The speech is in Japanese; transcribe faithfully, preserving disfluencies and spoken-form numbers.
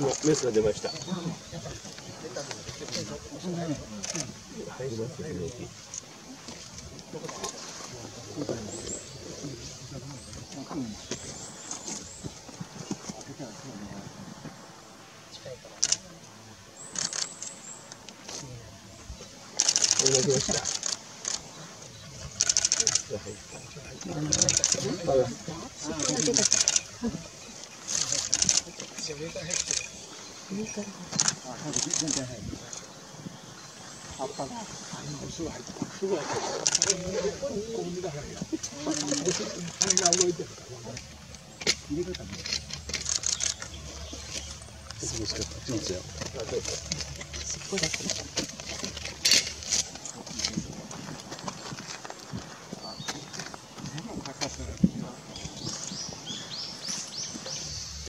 もメスが出ました。入りますね。これが来ました。すごい。